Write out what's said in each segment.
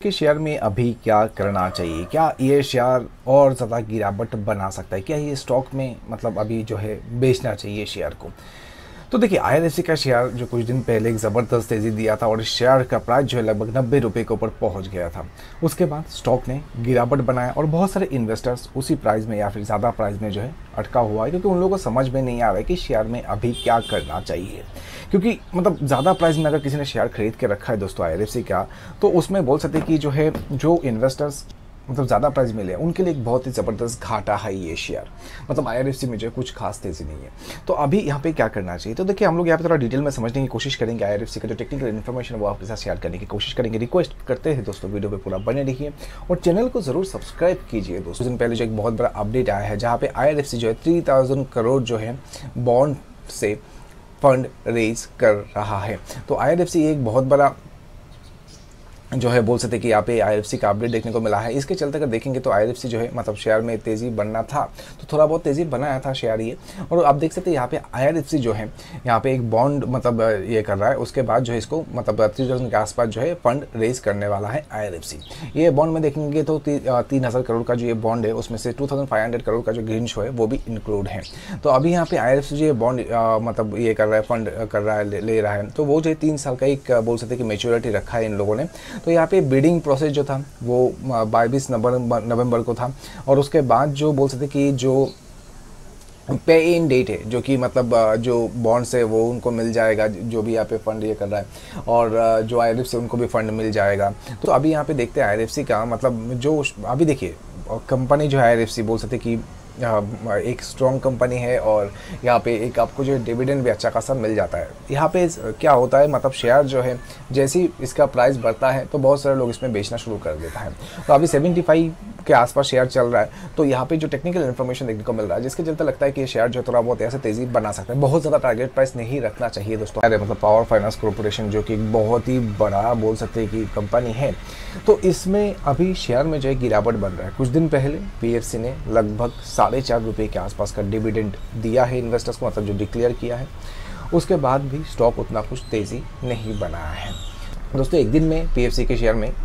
के शेयर में अभी क्या करना चाहिए? क्या ये शेयर और ज़्यादा गिरावट बना सकता है? क्या ये स्टॉक में मतलब अभी जो है बेचना चाहिए शेयर को? तो देखिए, आईआरएफसी का शेयर जो कुछ दिन पहले एक ज़बरदस्त तेज़ी दिया था और शेयर का प्राइस जो है लगभग 90 रुपये के ऊपर पहुंच गया था। उसके बाद स्टॉक ने गिरावट बनाया और बहुत सारे इन्वेस्टर्स उसी प्राइस में या फिर ज़्यादा प्राइस में जो है अटका हुआ है, क्योंकि उन लोगों को समझ में नहीं आ रहा है कि शेयर में अभी क्या करना चाहिए। क्योंकि मतलब ज़्यादा प्राइस में अगर किसी ने शेयर खरीद के रखा है दोस्तों आईआरएफसी का, तो उसमें बोल सकते हैं कि जो है जो इन्वेस्टर्स मतलब ज़्यादा प्राइस मिले उनके लिए एक बहुत ही ज़बरदस्त घाटा है ये शेयर। मतलब आईआरएफसी में जो है कुछ खास तेज़ी नहीं है। तो अभी यहाँ पे क्या करना चाहिए? तो देखिए, हम लोग यहाँ पे थोड़ा डिटेल में समझने की कोशिश करेंगे। आईआरएफसी का जो टेक्निकल इन्फॉर्मेशन है वो आपके साथ शेयर करने की कोशिश करेंगे। रिक्वेस्ट करते हैं दोस्तों, वीडियो पे पूरा बने रहिए और चैनल को ज़रूर सब्सक्राइब कीजिए। दोस्तों, दिन पहले जो एक बहुत बड़ा अपडेट आया है जहाँ पे आईआरएफसी जो है 3000 करोड़ जो है बॉन्ड से फंड रेज कर रहा है। तो आईआरएफसी एक बहुत बड़ा जो है बोल सकते कि यहाँ पे आईआरएफसी का अपडेट देखने को मिला है। इसके चलते अगर देखेंगे तो आईआरएफसी जो है मतलब शेयर में तेज़ी बनना था तो थोड़ा बहुत तेज़ी बनाया था शेयर ये। और आप देख सकते हैं यहाँ पे आईआरएफसी जो है यहाँ पे एक बॉन्ड मतलब ये कर रहा है। उसके बाद जो है इसको मतलब 3000 के आसपास जो है फंड रेज करने वाला है आईआरएफसी। ये बॉन्ड में देखेंगे तो 3000 करोड़ का जो ये बॉन्ड है उसमें से 2500 करोड़ का जो ग्रीन शो है वो भी इंक्लूड है। तो अभी यहाँ पे आईआरएफसी जो ये बॉन्ड मतलब ये कर रहा है, फंड कर रहा है, ले रहा है। तो वो जो है 3 साल का एक बोल सकते कि मेच्योरिटी रखा है इन लोगों ने। तो यहाँ पे बिडिंग प्रोसेस जो था वो 22 नवंबर को था और उसके बाद जो बोल सकते कि जो पे इन डेट है जो कि मतलब जो बॉन्ड्स है वो उनको मिल जाएगा, जो भी यहाँ पे फंड ये कर रहा है, और जो आईआरएफसी उनको भी फंड मिल जाएगा। तो अभी यहाँ पे देखते हैं आईआरएफसी का मतलब जो अभी देखिए कंपनी जो है आईआरएफसी बोल सकते कि एक स्ट्रॉन्ग कंपनी है और यहाँ पे एक आपको जो डिविडेंड भी अच्छा खासा मिल जाता है। यहाँ पे क्या होता है मतलब शेयर जो है जैसे ही इसका प्राइस बढ़ता है तो बहुत सारे लोग इसमें बेचना शुरू कर देता है। तो अभी 75 के आसपास शेयर चल रहा है। तो यहाँ पे जो टेक्निकल इन्फॉर्मेशन देखने को मिल रहा है जिसके चलते लगता है कि शेयर जो थोड़ा बहुत ऐसे तेजी बना सकता है। बहुत ज़्यादा टारगेट प्राइस नहीं रखना चाहिए दोस्तों। अरे मतलब पावर फाइनेंस कॉर्पोरेशन जो कि एक बहुत ही बड़ा बोल सकते हैं कि कंपनी है, तो इसमें अभी शेयर में जो है गिरावट बन रहा है। कुछ दिन पहले पीएफसी ने लगभग 4.5 रुपये के आसपास का डिविडेंड दिया है इन्वेस्टर्स को, मतलब जो डिक्लेयर किया है। उसके बाद भी स्टॉक उतना कुछ तेज़ी नहीं बनाया है दोस्तों। एक दिन में पीएफसी के शेयर में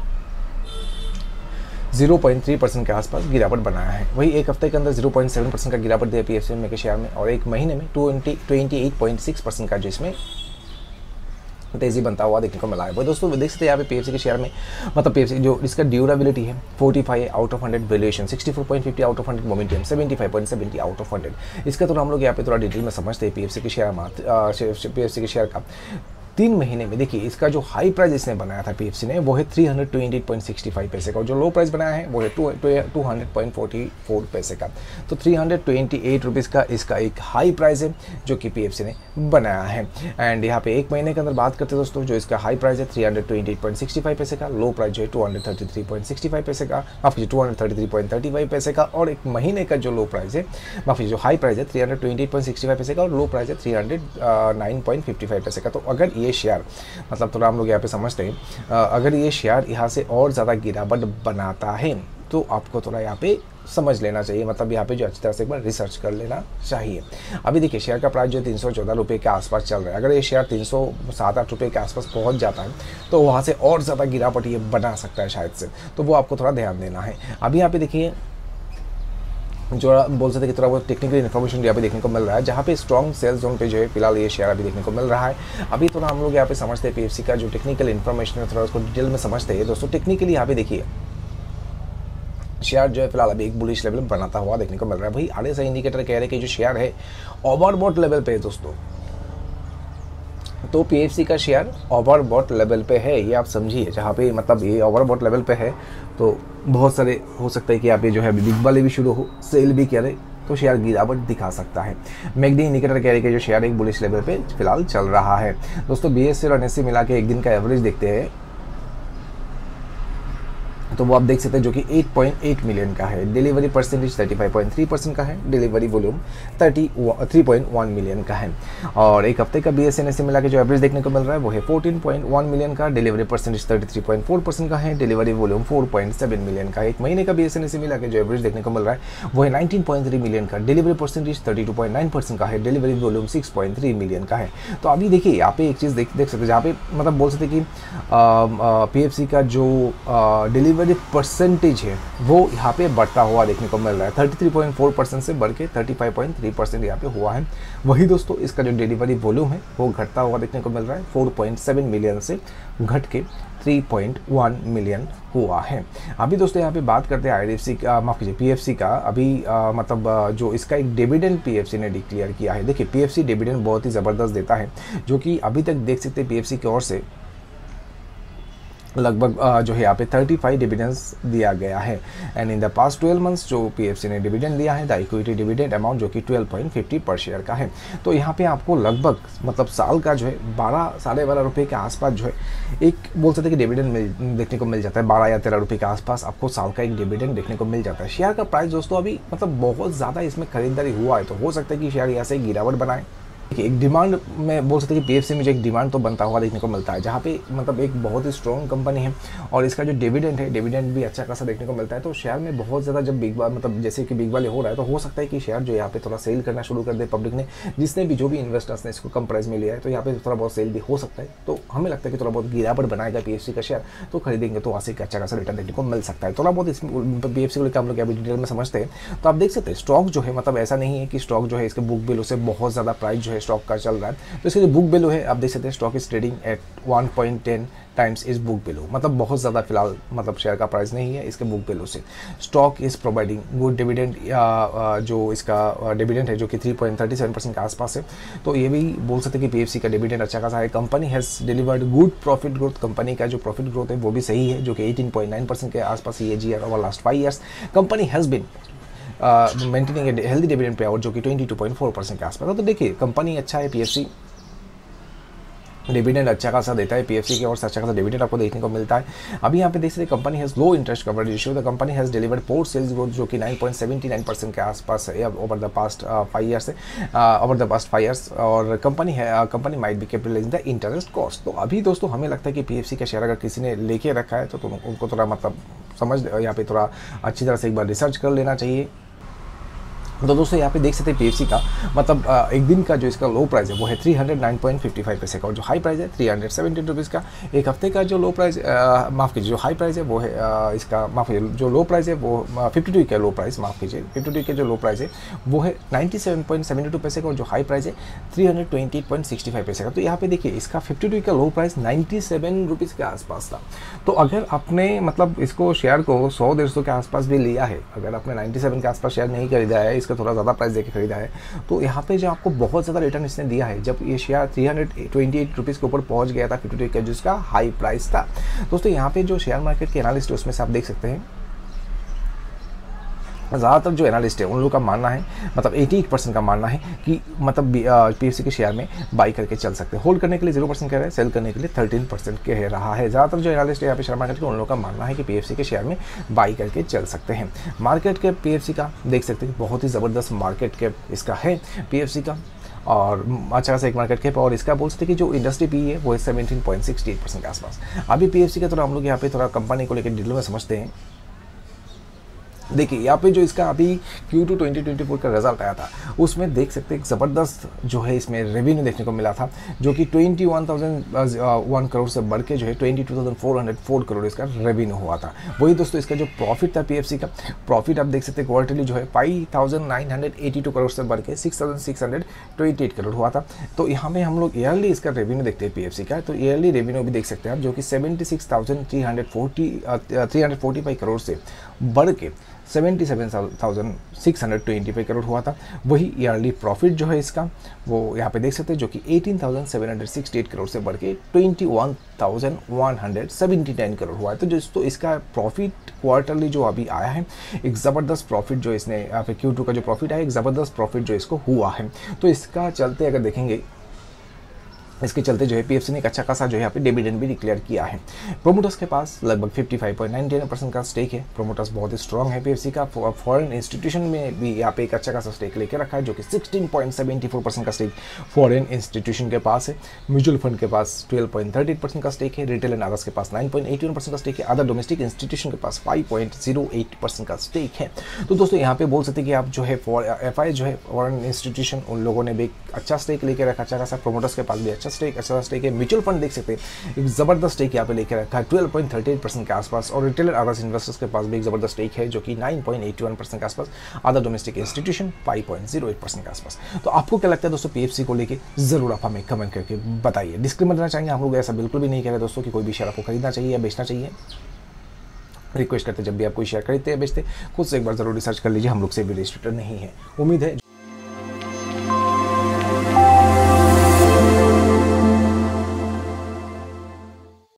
0.3% के आसपास गिरावट बनाया है। वही एक हफ्ते के अंदर 0.7% का गिरावट दिया पीएफसी के शेयर में, और एक महीने में 28.6% का जो इसमें तेज़ी बनता हुआ देखने को मिला है। वो दोस्तों देख सकते हैं यहाँ पे पीएफसी के शेयर में मतलब पीएफसी जो इसका ड्यूरेबिलिटी है 45 out of 100 valuation, 64.50 out of 100 momentum, 75.70 out of 100। इसका तो हम लोग यहाँ पे थोड़ा डिटेल में समझते हैं पीएफसी के शेयर का 3 महीने में। देखिए इसका जो हाई प्राइस इसने बनाया था पीएफसी ने वो है 328.65 पैसे का, और जो लो प्राइस बनाया है वो है 200.44 पैसे का। तो 328 रुपीज़ का इसका एक हाई प्राइस है जो कि पीएफसी ने बनाया है। एंड यहाँ पे एक महीने के अंदर बात करते हैं दोस्तों, जो इसका हाई प्राइस है 328.65 पैसे का, लो प्राइस जो है 233.65 पैसे का, माफी 233.35 पैसे का, और एक महीने का जो लो प्राइस है माफी जो हाई प्राइस है 328.65 पैसे का और लो प्राइस है 309.55 पैसे का। तो अगर ये शेयर मतलब थोड़ा हम लोग यहाँ पे समझते हैं, अगर ये शेयर यहाँ से और ज़्यादा गिरावट बनाता है तो आपको थोड़ा यहाँ पे समझ लेना चाहिए, मतलब यहाँ पे जो अच्छी तरह से एक बार रिसर्च कर लेना चाहिए। अभी देखिए शेयर का प्राइस जो 314 रुपये के आसपास चल रहा है। अगर ये शेयर 307-8 रुपये के आसपास पहुँच जाता है तो वहाँ से और ज़्यादा गिरावट ये बना सकता है शायद से, तो वो आपको थोड़ा ध्यान देना है। अभी यहाँ पे देखिए जो बोल सकते कि थोड़ा बहुत टेक्निकल इन्फॉर्मेशन यहाँ पे देखने को मिल रहा है, जहाँ पे स्ट्रॉन्ग सेल जोन पे जो है फिलहाल ये शेयर अभी देखने को मिल रहा है। अभी थोड़ा हम लोग यहाँ पे समझते हैं पीएफसी का जो टेक्निकल इन्फॉर्मेशन है थोड़ा उसको डिटेल में समझते हैं दोस्तों। टेक्निकली यहाँ पे देखिए शेयर जो है फिलहाल अभी एक बुलिश लेवल बनाता हुआ देखने को मिल रहा है। भाई आरएसआई इंडिकेटर कह रहे हैं कि जो शेयर है ओवरबॉट लेवल पे है दोस्तों। तो पीएफसी का शेयर ओवरबॉट लेवल पे है, ये आप समझिए। जहाँ पे मतलब ये ओवरबॉट लेवल पे है तो बहुत सारे हो सकता है कि आप ये जो है बिग वाले भी शुरू हो सेल भी करे तो शेयर गिरावट दिखा सकता है। मैकडी इंडिकेटर कह रहे हैं कि जो शेयर एक बुलिश लेवल पे फिलहाल चल रहा है दोस्तों। बीएससी और एनएससी मिला के एक दिन का एवरेज देखते हैं तो वो आप देख सकते हैं जो कि 8.8 मिलियन का है। डिलीवरी परसेंटेज 35.3% का है। डिलीवरी वॉल्यूम 3.1 मिलियन का है। और एक हफ्ते का BSNL से मिला के जो एवरेज देखने को मिल रहा है वो है 14.1 मिलियन का। डिलीवरी परसेंटेज 33.4% का है। डिलीवरी वॉल्यूम 4.7 मिलियन का। एक महीने का BSNL से मिला के जो एवरेज देखने को मिल रहा है वो है 19.3 मिलियन का। डिलीवरी परसेंटेज 32.9% का है। डिलीवरी वॉल्यूम 6.3 मिलियन का है। तो अभी देखिए यहाँ पे एक चीज़ देख सकते हैं, जहाँ पे मतलब बोल सकते कि PFC का जो डिलीवरी परसेंटेज है वो यहाँ पे बढ़ता हुआ देखने को मिल रहा है। 33.4% से बढ़ के 35.3% यहाँ पे हुआ है। वही दोस्तों इसका जो डिलीवरी वॉल्यूम है वो घटता हुआ देखने को मिल रहा है। 4.7 मिलियन से घट के 3.1 मिलियन हुआ है। अभी दोस्तों यहाँ पे बात करते हैं IRFC का, माफ़ कीजिए PFC का। अभी मतलब जो इसका एक डिविडेंड PFC ने डिक्लेयर किया है। देखिए PFC डिविडेंड बहुत ही ज़बरदस्त देता है, जो कि अभी तक देख सकते हैं PFC की ओर से लगभग जो है यहाँ पे 35 डिविडेंड्स दिया गया है। And in the past 12 months जो PFC ने डिविडेंड दिया है, द इक्विटी डिविडेंड अमाउंट जो कि 12.50 पर शेयर का है। तो यहाँ पे आपको लगभग मतलब साल का जो है 12-12.5 रुपये के आसपास जो है एक बोल सकते हैं कि डिविडेंड देखने को मिल जाता है। 12 या 13 रुपये के आसपास आपको साल का एक डिविडेंड देखने को मिल जाता है। शेयर का प्राइस दोस्तों अभी मतलब बहुत ज़्यादा इसमें खरीदारी हुआ है, तो हो सकता है कि शेयर यहाँ से गिरावट बनाए। एक डिमांड में बोल सकते हैं कि PFC में जो एक डिमांड तो बनता हुआ देखने को मिलता है, जहाँ पे मतलब एक बहुत ही स्ट्रॉन्ग कंपनी है और इसका जो डिविडेंड है, डिविडेंड भी अच्छा खासा देखने को मिलता है। तो शेयर में बहुत ज़्यादा जब बिग बार मतलब जैसे कि बिग वाले हो रहा है, तो हो सकता है कि शेयर जो यहाँ पे थोड़ा सेल करना शुरू कर दे पब्लिक ने, जिसने भी जो भी इन्वेस्टर्स ने इसको कम प्राइस में लिया है, तो यहाँ पे थोड़ा बहुत सेल भी हो सकता है। तो हमें लगता है कि थोड़ा बहुत गिरावट बनाएगा PFC का शेयर, तो खरीदेंगे तो वहाँ से अच्छा खासा रिटर्न देखने को मिल सकता है। थोड़ा बहुत इसमें PFC को लेकर हम लोग अभी डिटेल में समझते हैं। तो आप देख सकते हैं स्टॉक जो है मतलब ऐसा नहीं है कि स्टॉक जो है इसके बुक वैल्यू से बहुत ज़्यादा प्राइस जो है स्टॉक का चल रहा है। तो इसका जो बुक वैल्यू है आप देख सकते हैं stock is trading at 1.10 times इस बुक वैल्यू, मतलब बहुत ज़्यादा फिलहाल मतलब शेयर का प्राइस नहीं है इसके बुक वैल्यू से। Stock is providing good dividend, जो इसका डिविडेंड है जो कि 3.37% के आसपास है। तो ये भी बोल सकते हैं कि PFC का डिविडेंड अच्छा खासा है। Company has delivered good profit growth, company का जो प्रॉफिट ग्रोथ है वो भी सही है, जो कि 18.9% के आसपास CAGR over last 5 years. Company has been maintaining a healthy dividend pay out जो कि 22.4% के आसपास है। तो देखिए कंपनी अच्छा है, PFC डिविडेंड अच्छा खासा देता है। PFC की ओर से अच्छा खासा डिविडेंड आपको देखने को मिलता है। अभी यहाँ पे देख सकते हैं company has low interest coverage ratio. The company has delivered poor sales growth जो कि 9.79% के आसपास है ओवर द पास्ट 5 ईयर्स। और company might be capitalising the interest cost. तो अभी दोस्तों हमें लगता है कि PFC का शेयर अगर किसी ने लेके रखा है तो उनको थोड़ा मतलब समझ यहाँ पे थोड़ा अच्छी तरह से एक बार रिसर्च कर लेना चाहिए। तो दोस्तों यहाँ पे देख सकते हैं PFC का मतलब एक दिन का जो इसका लो प्राइस है वो है 309.55 पैसे का, और जो हाई प्राइस है 317 रुपीज़ का। एक हफ्ते का जो लो प्राइस माफ़ कीजिए जो हाई प्राइस है वो है इसका माफ़ कीजिए जो लो प्राइस है वो 52 का लो प्राइस माफ़ कीजिए 52 के जो लो प्राइस है वो है 97.72 पैसे का, और जो हाई प्राइस है 328.65 पैसे का। तो यहाँ पे देखिए इसका 52 का लो प्राइस 97 रुपीज़ के आसपास था। तो अगर आपने मतलब इसको शेयर को 100-150 के आसपास भी लिया है, अगर आपने 97 के आसपास शेयर नहीं खरीदा है, थोड़ा ज़्यादा प्राइस देके खरीदा है, तो यहाँ पे जो आपको बहुत ज़्यादा रिटर्न इसने दिया है। जब ये शेयर 328 रुपीज़ के ऊपर पहुँच गया था 52 का जिसका हाई प्राइस था। दोस्तों यहाँ पे जो शेयर मार्केट के एनालिस्ट है उसमें से आप देख सकते हैं ज़्यादातर जो एनालिस्ट है उन लोगों का मानना है मतलब 88% का मानना है कि मतलब PFC के शेयर में बाई करके चल सकते हैं। होल्ड करने के लिए 0% कह रहे हैं, सेल करने के लिए 13% कह रहा है। ज़्यादातर जो एनालिस्ट है यहाँ पे शेयर मार्केट के उन लोगों का मानना है कि PFC के शेयर में बाई करके चल सकते हैं। मार्केट कैप PFC का देख सकते हैं बहुत ही ज़बरदस्त मार्केट कैप इसका है PFC का, और अच्छा खासा एक मार्केट कैप। और इसका बोल सकते हैं कि जो इंडस्ट्री PE है वो है 17.68% के आसपास। अभी PFC का थोड़ा हम लोग यहाँ पे थोड़ा कंपनी को लेकर डिटेल में समझते हैं। देखिए यहाँ पे जो इसका अभी Q2 2024 का रिजल्ट आया था उसमें देख सकते हैं एक ज़बरदस्त जो है इसमें रेवेन्यू देखने को मिला था, जो कि 21,001 करोड़ से बढ़ के जो है 22,404 करोड़ इसका रेवेन्यू हुआ था। वही दोस्तों इसका जो प्रॉफिट था PFC का, प्रॉफिट आप देख सकते हैं क्वार्टरली जो है 5,982 करोड़ से बढ़ के 6,628 करोड़ हुआ था। तो यहाँ पे हम लोग ईयरली इसका रेवेन्यू देखते हैं PFC का, तो ईयरली रेवेन्यू भी देख सकते हैं आप जो कि 76,345 करोड़ से बढ़ के 77,625 करोड़ हुआ था। वही ईयरली प्रॉफिट जो है इसका वो यहाँ पे देख सकते हैं जो कि 18,768 करोड़ से बढ़ के 21,179 करोड़ हुआ है। तो दोस्तों इसका प्रॉफिट क्वार्टरली जो अभी आया है एक ज़बरदस्त प्रॉफिट जो इसने यहाँ पे Q2 का जो प्रॉफिट आया एक ज़बरदस्त प्रॉफिट जो इसको हुआ है। तो इसका चलते अगर देखेंगे इसके चलते जो है पीएफसी ने एक अच्छा खासा जो है यहाँ पे डिविडेंड भी डिक्लेयर किया है। प्रोमोटर्स के पास लगभग 55.99% का स्टेक है। प्रोमोटर्स बहुत ही स्ट्रॉन्ग है पीएफसी का। फॉरेन इंस्टीट्यूशन में भी यहाँ पे एक अच्छा खासा स्टेक लेके रखा है, जो कि 16.74% का स्टेक फॉरेन इंस्टीट्यूशन के पास है। म्यूचुअल फंड के पास 12.38% का स्टेक है। रिटेल एंड अदर्स के पास 9.81% का स्टेक है। अदर डोमेस्टिक इंस्टीट्यूशन के पास 5.08% का स्टेक है। तो दोस्तों यहाँ पे बोल सकते हैं कि आप जो है एफआई जो है फॉरेन इंस्टीट्यूशन, उन लोगों ने भी एक अच्छा स्टेक लेके रखा, अच्छा खासा। प्रोमोटर्स के पास भी अच्छा स्टेक है। म्यूचुअल फंड देख सकते हैं एक जबरदस्त स्टेक यहाँ पे लेके रखा है 12.38% के आसपास। और रिटेल अदर्स इन्वेस्टर्स के पास भी एक जबरदस्त स्टेक है, जो कि 9.81% के आसपास। अदर डोमेस्टिक इंस्टीट्यूशन 5.08% के आसपास। तो आपको क्या लगता है दोस्तों पीएफसी को लेके, जरूर आप हमें कमेंट करके बताइए। डिस्क्लेमर देना चाहेंगे, हम लोग ऐसा बिल्कुल भी नहीं कह रहे दोस्तों कि कोई भी शेयर आपको खरीदना चाहिए या बेचना चाहिए। रिक्वेस्ट करते जब भी आप कोई शेयर खरीदते या बेचते, खुद से एक बार जरूर रिसर्च कर लीजिए। हम लोग से भी रजिस्टर्ड नहीं है। उम्मीद है